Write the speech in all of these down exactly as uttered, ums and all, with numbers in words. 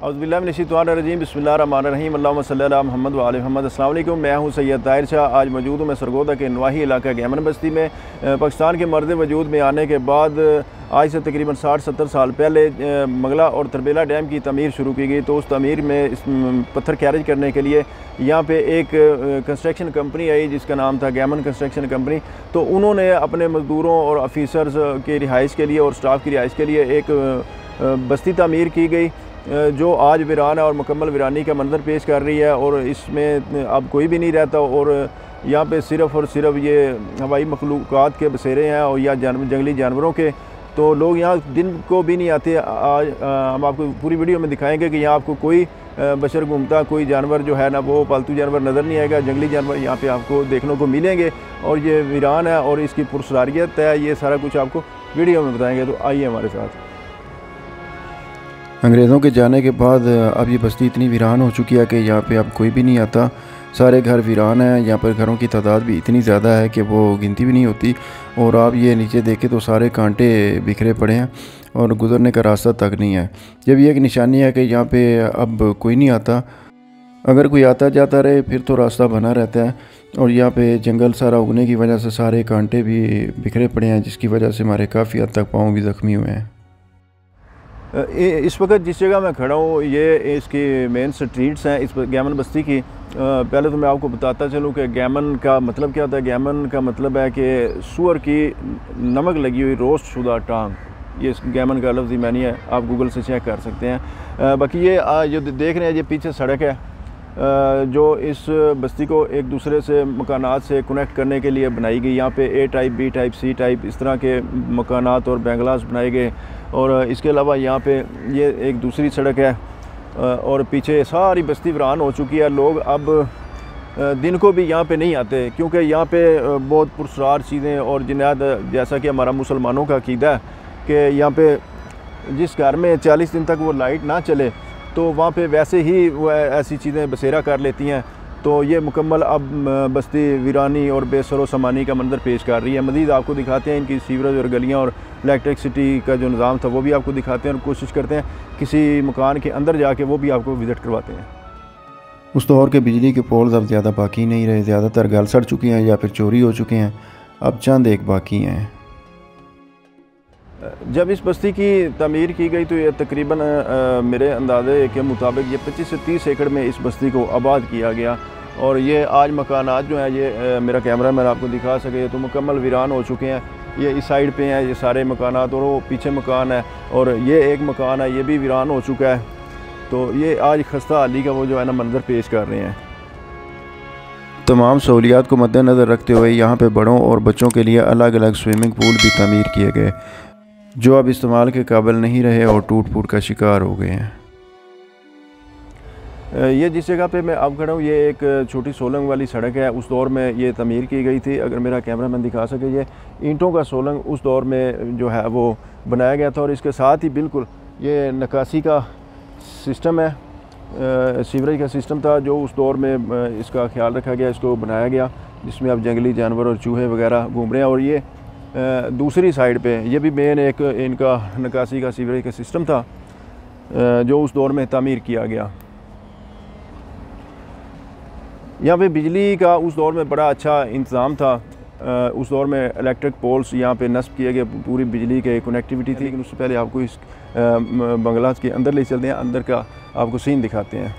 औज़ुबिल्लाहिमिनश्शैतानिर्रजीम बिस्मिल्लाहिर्रहमानिर्रहीम अल्लाहुम्मा सल्ली अला मुहम्मद व आले मुहम्मद। अस्सलाम वालेकुम। मैं हूं सैयद ताहिर शाह। आज मौजूद हूं मैं सरगोदा के नवाही इलाका के अमन बस्ती में। पाकिस्तान के मर्द वजूद में आने के बाद आज से तकरीबन साठ सत्तर साल पहले मंगला और तरबेला डैम की तमीर शुरू की गई। तो उस तमीर में इस पत्थर कैरेज करने के लिए यहाँ पे एक कंस्ट्रक्शन कंपनी आई जिसका नाम था गैमन कंस्ट्रक्शन कंपनी। तो उन्होंने अपने मज़दूरों और ऑफिसर्स की रिहाइश के लिए और स्टाफ की रिहाइश के लिए एक बस्ती तामीर की गई जो आज वीरान है और मुकम्मल वीरानी का मंजर पेश कर रही है। और इसमें अब कोई भी नहीं रहता और यहाँ पे सिर्फ़ और सिर्फ ये हवाई मखलूक़ात के बसेरे हैं और या जानवर जंगली जानवरों के। तो लोग यहाँ दिन को भी नहीं आते। आज हम आपको पूरी वीडियो में दिखाएंगे कि यहाँ आपको कोई बशर घूमता कोई जानवर जो है ना वो पालतू जानवर नज़र नहीं आएगा। जंगली जानवर यहाँ पे आपको देखने को मिलेंगे और ये वीरान है और इसकी पुरस्कारियत है। ये सारा कुछ आपको वीडियो में बताएंगे। तो आइए हमारे साथ। अंग्रेज़ों के जाने के बाद अब ये बस्ती इतनी वीरान हो चुकी है कि यहाँ पे अब कोई भी नहीं आता। सारे घर वीरान हैं। यहाँ पर घरों की तादाद भी इतनी ज़्यादा है कि वो गिनती भी नहीं होती। और आप ये नीचे देखें तो सारे कांटे बिखरे पड़े हैं और गुज़रने का रास्ता तक नहीं है। जब ये एक निशानी है कि यहाँ पे अब कोई नहीं आता। अगर कोई आता जाता रहे फिर तो रास्ता बना रहता है। और यहाँ पे जंगल सारा उगने की वजह से सारे कांटे भी बिखरे पड़े हैं, जिसकी वजह से हमारे काफ़ी हद तक पाँव भी ज़ख्मी हुए हैं। इस वक्त जिस जगह मैं खड़ा हूँ ये इसकी मेन स्ट्रीट्स हैं इस गैमन बस्ती की। पहले तो मैं आपको बताता चलूँ कि गैमन का मतलब क्या होता है। गैमन का मतलब है कि सूअर की नमक लगी हुई रोस्ट शुदा टांग, ये इस गैमन का लफ्ज़ मैनी है। आप गूगल से चेक कर सकते हैं। बाकी ये जो देख रहे हैं ये पीछे सड़क है जो इस बस्ती को एक दूसरे से मकानात से कनेक्ट करने के लिए बनाई गई। यहाँ पे A type, B type, C type इस तरह के मकानात और बेंगलास बनाए गए। और इसके अलावा यहाँ पे ये एक दूसरी सड़क है और पीछे सारी बस्ती वीरान हो चुकी है। लोग अब दिन को भी यहाँ पे नहीं आते क्योंकि यहाँ पे बहुत पुरस्कार चीज़ें और जिनात, जैसा कि हमारा मुसलमानों का अक़ीदा है कि यहाँ पे जिस घर में चालीस दिन तक वो लाइट ना चले तो वहाँ पे वैसे ही वो ऐसी चीज़ें बसेरा कर लेती हैं। तो ये मुकम्मल अब बस्ती वीरानी और बेसरो समानी का मंजर पेश कर रही है। मज़ीद आपको दिखाते हैं इनकी सीवरेज और गलियाँ और इलेक्ट्रिसिटी का जो निज़ाम था वो भी आपको दिखाते हैं और कोशिश करते हैं किसी मकान के अंदर जाके वो भी आपको विज़िट करवाते हैं। उस दौर के बिजली के पोल्स अब ज़्यादा बाकी नहीं रहे। ज़्यादातर गल सड़ चुके हैं या फिर चोरी हो चुके हैं। अब चंद एक बाकी हैं। जब इस बस्ती की तमीर की गई तो ये तकरीबन मेरे अंदाजे के मुताबिक ये पच्चीस से तीस एकड़ में इस बस्ती को आबाद किया गया। और ये आज मकानात जो हैं ये मेरा कैमरा मैन आपको दिखा सके तो मुकम्मल वीरान हो चुके हैं। ये इस साइड पे हैं ये सारे मकानात और वो पीछे मकान है और ये एक मकान है ये भी वीरान हो चुका है। तो ये आज खस्ता हाली का वो जो है ना मंजर पेश कर रहे हैं। तमाम सहूलियात को मद्देनज़र रखते हुए यहाँ पे बड़ों और बच्चों के लिए अलग अलग स्विमिंग पूल भी तमीर किए गए जो अब इस्तेमाल के काबिल नहीं रहे और टूट फूट का शिकार हो गए हैं। ये जिस जगह पे मैं अब खड़ा हूँ ये एक छोटी सोलंग वाली सड़क है। उस दौर में ये तमीर की गई थी। अगर मेरा कैमरा मैन दिखा सके ये ईंटों का सोलंग उस दौर में जो है वो बनाया गया था। और इसके साथ ही बिल्कुल ये निकासी का सिस्टम है, सीवरेज का सिस्टम था जो उस दौर में इसका ख्याल रखा गया, इसको बनाया गया जिसमें अब जंगली जानवर और चूहे वगैरह घूम रहे हैं। और ये दूसरी साइड पे ये भी मेन एक इनका निकासी का सीवरेज का सिस्टम था जो उस दौर में तामीर किया गया। यहाँ पे बिजली का उस दौर में बड़ा अच्छा इंतज़ाम था। उस दौर में इलेक्ट्रिक पोल्स यहाँ पे नस्ब किए गए, पूरी बिजली के कनेक्टिविटी थी। लेकिन उससे पहले आपको इस बंगला के अंदर ले चलते हैं, अंदर का आपको सीन दिखाते हैं।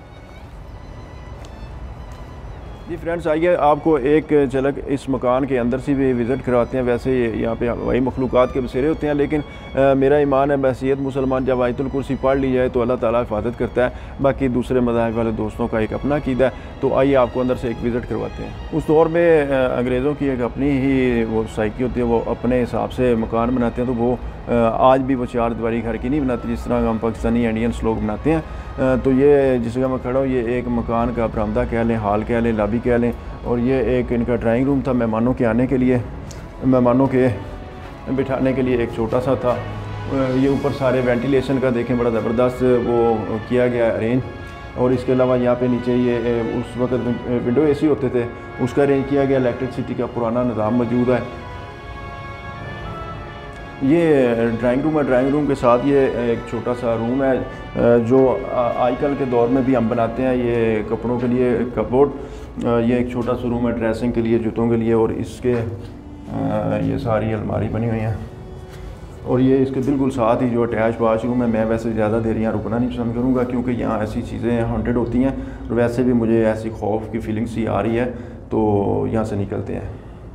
जी फ्रेंड्स आइए आपको एक झलक इस मकान के अंदर से भी विज़िट करवाते हैं। वैसे यहाँ पे हवाई मखलूक़ात के बसेरे होते हैं लेकिन आ, मेरा ईमान है बहसीयत मुसलमान जब आयतुल कुर्सी पढ़ ली जाए तो अल्लाह ताला हिफाजत करता है। बाकी दूसरे मज़ाहिब वाले दोस्तों का एक अपना अक़ीदा है। तो आइए आपको अंदर से एक विज़िट करवाते हैं। उस दौर में अंग्रेज़ों की एक अपनी ही वो साइकी होती है, वो अपने हिसाब से मकान बनाते हैं। तो वो आज भी वो चार दीवारी घर की नहीं बनाते जिस तरह हम पाकिस्तानी इंडियंस लोग बनाते हैं। तो ये जिस जगह मैं खड़ा हूँ ये एक मकान का बरामदा कह लें, हाल कह लें, लॉबी कह लें। और ये एक इनका ड्राइंग रूम था मेहमानों के आने के लिए, मेहमानों के बिठाने के लिए एक छोटा सा था। ये ऊपर सारे वेंटिलेशन का देखें बड़ा ज़बरदस्त वो किया गया अरेंज। और इसके अलावा यहाँ पे नीचे ये उस वक्त विंडो एसी होते थे उसका अरेंज किया गया। इलेक्ट्रिसिटी का पुराना निज़ाम मौजूद है। ये ड्राइंग रूम है। ड्राइंग रूम के साथ ये एक छोटा सा रूम है जो आजकल के दौर में भी हम बनाते हैं, ये कपड़ों के लिए कपबोर्ड। ये एक छोटा सा रूम है ड्रेसिंग के लिए, जूतों के लिए, और इसके ये सारी अलमारी बनी हुई हैं। और ये इसके बिल्कुल साथ ही जो अटैच वाशरूम है। मैं वैसे ज़्यादा देर यहाँ रुकना नहीं पसंद करूँगा क्योंकि यहाँ ऐसी चीज़ें हॉन्टेड होती हैं, और वैसे भी मुझे ऐसी खौफ की फीलिंग सी आ रही है, तो यहाँ से निकलते हैं।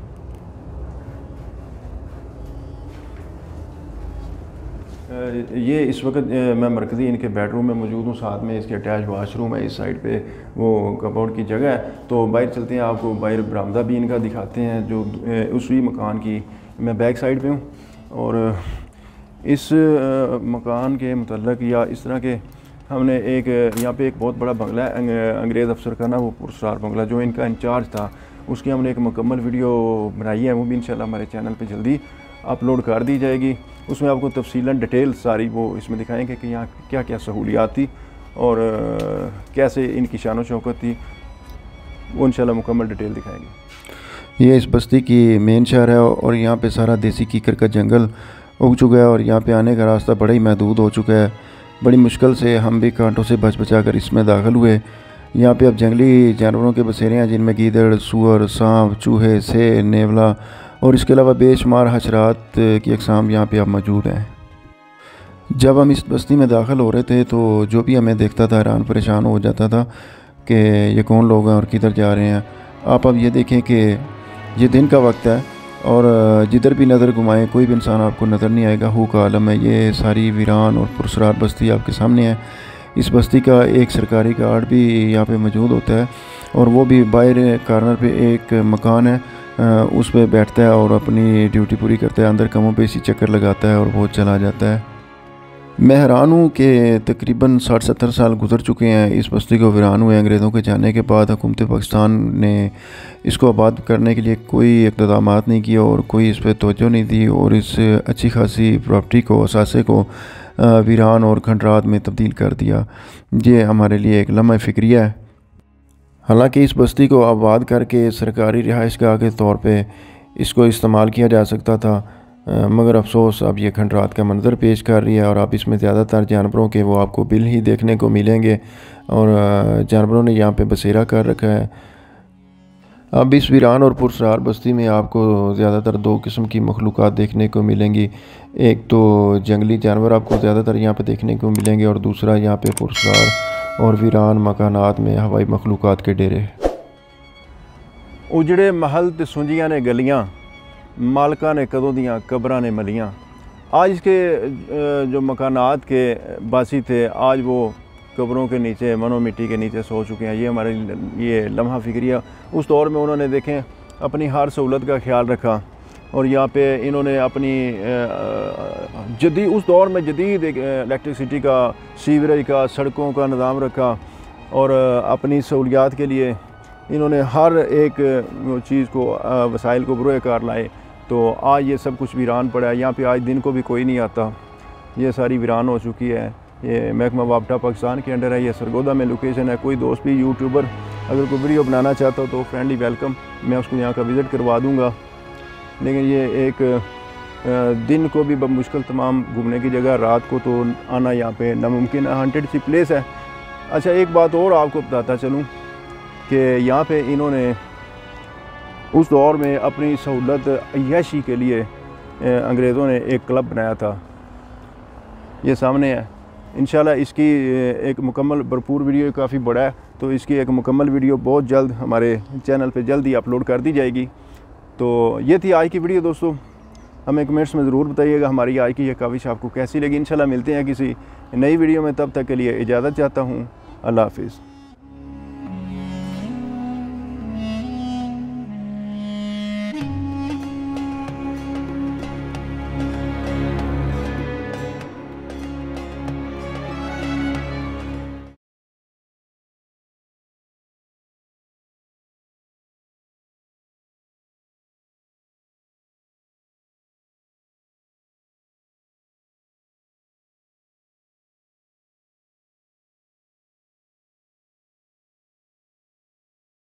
ये इस वक्त मैं मरकज़ी इनके बेडरूम में मौजूद हूँ, साथ में इसके अटैच वाशरूम है, इस साइड पे वो कपबोर्ड की जगह है। तो बाहर चलते हैं, आपको बाहर बरामदा भी इनका दिखाते हैं जो उसी मकान की। मैं बैक साइड पे हूँ, और इस मकान के मतलब या इस तरह के हमने एक यहाँ पे एक बहुत बड़ा बंगला है अंग्रेज़ अफसर का ना, वो पुरस्कार बंगला, जो इनका इंचार्ज था, उसकी हमने एक मुकम्मल वीडियो बनाई है। वो भी इंशाल्लाह हमारे चैनल पे जल्दी अपलोड कर दी जाएगी। उसमें आपको तफसीलन डिटेल सारी वो इसमें दिखाएंगे कि यहाँ क्या क्या सहूलियात थी और कैसे इनकी शान शौकत थी, वो इंशाल्लाह मुकम्मल डिटेल दिखाएंगे। ये इस बस्ती की मेन शहर है, और यहाँ पे सारा देसी कीकर का जंगल उग चुका है, और यहाँ पे आने का रास्ता बड़ा ही महदूद हो चुका है। बड़ी मुश्किल से हम भी कांटों से बच बचा कर इसमें दाखिल हुए। यहाँ पे अब जंगली जानवरों के बसेरे हैं, जिनमें गीदड़, सूअर, सांप, चूहे, से, नेवला और इसके अलावा बेशुमार हशरात की अक़साम यहाँ पे अब मौजूद हैं। जब हम इस बस्ती में दाखिल हो रहे थे तो जो भी हमें देखता था हैरान परेशान हो जाता था कि ये कौन लोग हैं और किधर जा रहे हैं। आप अब ये देखें कि ये दिन का वक्त है, और जिधर भी नज़र घुमाएं कोई भी इंसान आपको नज़र नहीं आएगा। हू का आलम है। ये सारी वीरान और पुरसरार बस्ती आपके सामने है। इस बस्ती का एक सरकारी गार्ड भी यहाँ पे मौजूद होता है, और वो भी बाहर कॉर्नर पे एक मकान है, उस पर बैठता है और अपनी ड्यूटी पूरी करता है। अंदर कमों पे इसी चक्कर लगाता है और वो चला जाता है। मैं हैरान हूँ कि तकरीबन साठ सत्तर साल गुजर चुके हैं इस बस्ती को वीरान हुए अंग्रेज़ों के जाने के बाद। हुकूमत पाकिस्तान ने इसको आबाद करने के लिए कोई इक़दामात नहीं किया और कोई इस पर तवज्जो नहीं दी, और इस अच्छी खासी प्रॉपर्टी को, असासे को वीरान और खंडरात में तब्दील कर दिया। ये हमारे लिए एक लम्हा फ़िक्रिया है। हालांकि इस बस्ती को आबाद करके सरकारी रिहाइशगाह के तौर पे इसको इस्तेमाल किया जा सकता था, मगर अफसोस अब ये खंडरात का मंजर पेश कर रही है, और आप इसमें ज़्यादातर जानवरों के वो आपको बिल ही देखने को मिलेंगे, और जानवरों ने यहाँ पे बसेरा कर रखा है। अब इस वीरान और पुरसरार बस्ती में आपको ज़्यादातर दो किस्म की मखलूक़ात देखने को मिलेंगी। एक तो जंगली जानवर आपको ज़्यादातर यहाँ पे देखने को मिलेंगे, और दूसरा यहाँ पे पुरसरार और वीरान मकानात में हवाई मखलूक़ात के डेरे। उजड़े महल ते सुंजियां ने गलियां, मालका ने कदों दियां कब्रां ने मलियां। आज इसके जो मकानात के बासी थे, आज वो कब्रों के नीचे, मनो मिट्टी के नीचे सो चुके हैं। ये हमारे ये लम्हा फ़िक्रिया। उस दौर में उन्होंने देखें अपनी हर सहूलत का ख्याल रखा, और यहाँ पे इन्होंने अपनी जदीद उस दौर में जदीद इलेक्ट्रिसिटी का, सीवरेज का, सड़कों का निज़ाम रखा, और अपनी सहूलियात के लिए इन्होंने हर एक चीज़ को, वसाइल को बरोए कार लाए। तो आज ये सब कुछ वीरान पड़ा है। यहाँ पे आज दिन को भी कोई नहीं आता, ये सारी वीरान हो चुकी है। ये महकमा वापटा पाकिस्तान के अंडर है। ये सरगोदा में लोकेशन है। कोई दोस्त भी यूट्यूबर अगर कोई वीडियो बनाना चाहता हो तो फ्रेंडली वेलकम, मैं उसको यहाँ का विज़िट करवा दूँगा। लेकिन ये एक दिन को भी मुश्किल तमाम घूमने की जगह, रात को तो आना यहाँ पे नामुमकिन है। हॉन्टेड सी प्लेस है। अच्छा, एक बात और आपको बताता चलूँ कि यहाँ पे इन्होंने उस दौर में अपनी सहूलत अय्याशी के लिए अंग्रेज़ों ने एक क्लब बनाया था। ये सामने है। इंशाल्लाह इसकी एक मुकम्मल भरपूर वीडियो, काफ़ी बड़ा है, तो इसकी एक मुकम्मल वीडियो बहुत जल्द हमारे चैनल पे जल्द ही अपलोड कर दी जाएगी। तो ये थी आज की वीडियो दोस्तों। हमें कमेंट्स में ज़रूर बताइएगा हमारी आज की ये काविश आपको कैसी लगी। इंशाल्लाह मिलते हैं किसी नई वीडियो में, तब तक के लिए इजाज़त चाहता हूँ। अल्लाह हाफिज़।